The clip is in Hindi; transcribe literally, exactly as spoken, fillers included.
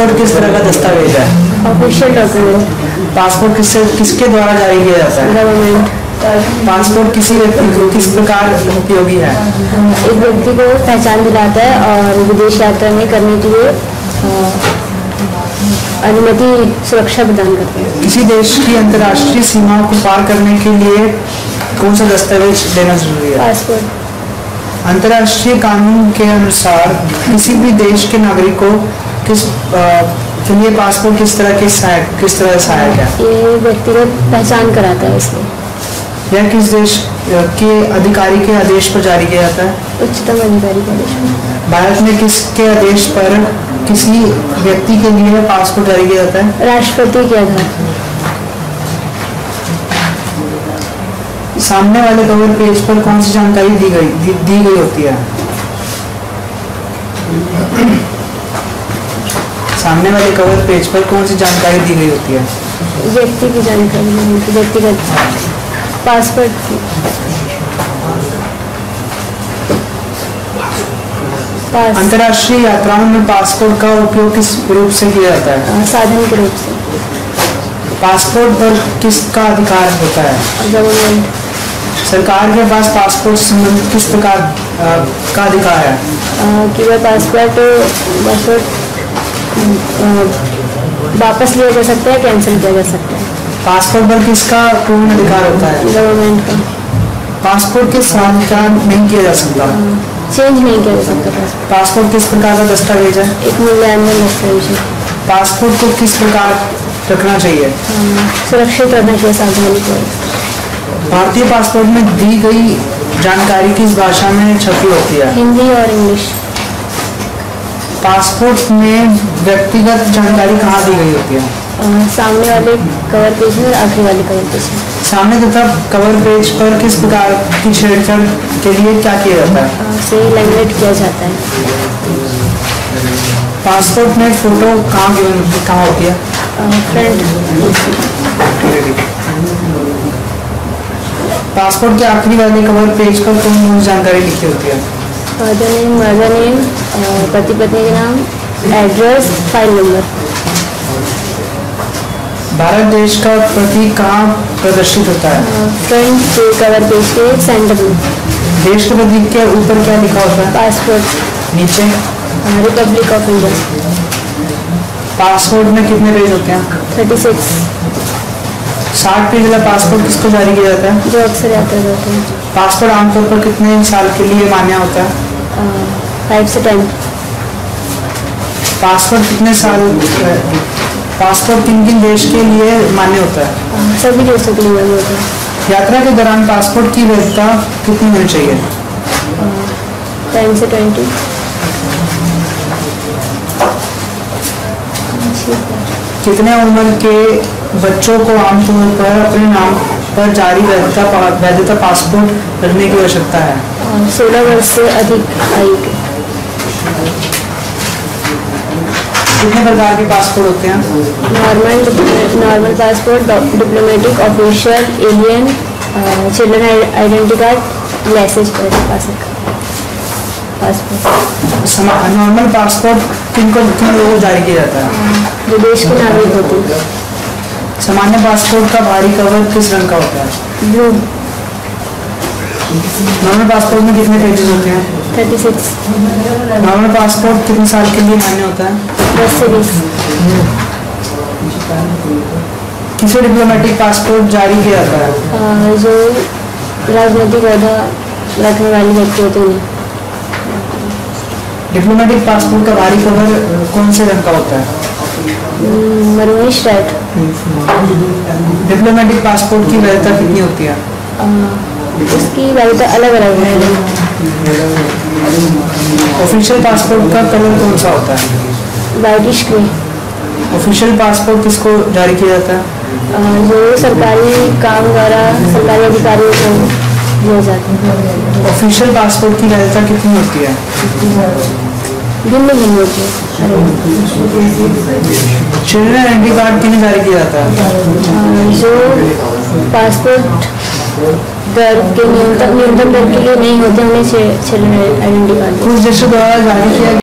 पासपोर्ट किस तरह का दस्तावेज है? Official document. पासपोर्ट किससे किसके द्वारा जारी किया जाता है? गवर्नमेंट। पासपोर्ट किसी व्यक्ति को किस प्रकार उपयोगी है? एक व्यक्ति को पहचान दिलाता है और विदेश यात्रा में करने के लिए अनुमति सुरक्षा प्रदान करता है। किसी देश की अंतर्राष्ट्रीय सीमाओं को पार करने के लिए कौन सा दस्तावेज देना जरूरी है? पासपोर्ट। अंतर्राष्ट्रीय कानून के अनुसार किसी भी देश के नागरिक को किस के लिए पासपोर्ट किस तरह के सहायक किस तरह सहायक है? ये व्यक्तिगत पहचान कराता है इसलिए। यह किस देश के अधिकारी के आदेश पर जारी किया जाता है? उच्चतम अधिकारी के आदेश पर। भारत में किसके आदेश पर किसी व्यक्ति के लिए पासपोर्ट जारी किया जाता है? राष्ट्रपति के आधार पर। सामने वाले कवर पेज पर कौन सी जानकारी दी गई दी, दी गई होती है? सामने वाले कवर पेज पर कौन सी जानकारी दी गई होती है? व्यक्ति की जानकारी, व्यक्तिगत पासपोर्ट की। पास। अंतर्राष्ट्रीय यात्राओं में पासपोर्ट का उपयोग किस रूप से किया जाता है? साधन के रूप से। पासपोर्ट पर किसका अधिकार होता है? गवर्नमेंट। सरकार के पास पासपोर्ट संबंधित किस प्रकार का अधिकार है? कि वह पासपोर्ट पासपोर्ट वापस लिया जा सकता है, कैंसिल किया जा सकता है। पासपोर्ट पर किसका पूर्ण अधिकार होता है? गवर्नमेंट का। पासपोर्ट के साथ क्या नहीं किया जा सकता? चेंज नहीं किया जा सकता पासपोर्ट। पासपोर्ट किस प्रकार का दस्तावेज है? एक मूल्यांकन दस्तावेज है। पासपोर्ट को किस प्रकार रखना चाहिए? सुरक्षित रखना चाहिए, सावधानी को। भारतीय पासपोर्ट में दी गई जानकारी किस भाषा में छपी होती है? हिंदी और इंग्लिश। पासपोर्ट में व्यक्तिगत जानकारी कहाँ दी गई होती है? आ, सामने वाले कवर पेज में और आखिरी वाले कवर पेज में। सामने तथा कवर पेज पर किस प्रकार की छेड़छाड़ के लिए क्या किया जाता है? से लैमिनेट किया जाता है। पासपोर्ट में फोटो कहाँ कहाँ होती है? फ्रंट। पासपोर्ट के आखिरी वाले कवर पेज पर कौन कौन सी जानकारी लिखी होती है? फादर नेम, मदर नेम, पति पत्नी के नाम, एड्रेस, फाइल नंबर। भारत देश का प्रतीक कहाँ प्रदर्शित होता है? फ्रंट के कवर पेज के सेंटर में। देश के प्रतीक के ऊपर क्या लिखा होता है? पासपोर्ट। नीचे? Republic of India. पासपोर्ट में कितने पेज होते हैं? Thirty six. साठ पेज वाला पासपोर्ट किसको जारी किया जाता है? जो अक्सर यात्रा करते हैं। पासपोर्ट आमतौर पर कितने साल के लिए मान्य होता है? फाइव से टेन। पासपोर्ट कितने साल पासपोर्ट किन किन देश के लिए मान्य होता है? सभी देशों के लिए मान्य होता है। यात्रा के दौरान पासपोर्ट की वैधता कितनी होनी चाहिए? टेन से ट्वेंटी। कितने उम्र के बच्चों को आमतौर पर अपने नाम पर जारी वैधता वैधता पासपोर्ट रखने की आवश्यकता है? सोलह वर्ष से अधिक आयु के। कितने प्रकार के पासपोर्ट होते हैं? Normal normal passport, diplomatic, official, alien, children identity card, message passport. Normal passport किन को किन लोगों को जारी किया जाता है? जो देश के नागरिक होते हैं। सामान्य पासपोर्ट का बाहरी कवर किस रंग का होता है? ब्लू। नॉर्मल पासपोर्ट में कितने पेजेस होते हैं? Thirty six. नॉर्मल पासपोर्ट कितने साल के लिए मान्य होता है? दस से बीस। किसे डिप्लोमेटिक पासपोर्ट जारी किया जाता है? जो राजनीतिक औहदा रखने वाले व्यक्ति होते हैं। डिप्लोमेटिक पासपोर्ट का बाहरी कवर कौन से रंग का होता है? Maroonish red. डिप्लोमेटिक पासपोर्ट की वैधता कितनी होती है? उसकी वैधता अलग अलग है। ऑफिशियल पासपोर्ट का कलर कौन सा होता है? Whitish grey. ऑफिशियल पासपोर्ट किसको जारी किया जाता है? जो सरकारी काम द्वारा सरकारी अधिकारियों को दिया जाता है। ऑफिशियल पासपोर्ट की वैधता कितनी होती है? भिन्न भिन्न होती है। चिल्ड्रन आइडेंटिटी कार्ड किन्हें जारी किया जाता है? जो पासपोर्ट दर के न्यूनतम न्यूनतम दर के लिए नहीं होते, उन्हें चिल्ड्रन आइडेंटिटी कार्ड कुछ देशों द्वारा जारी किया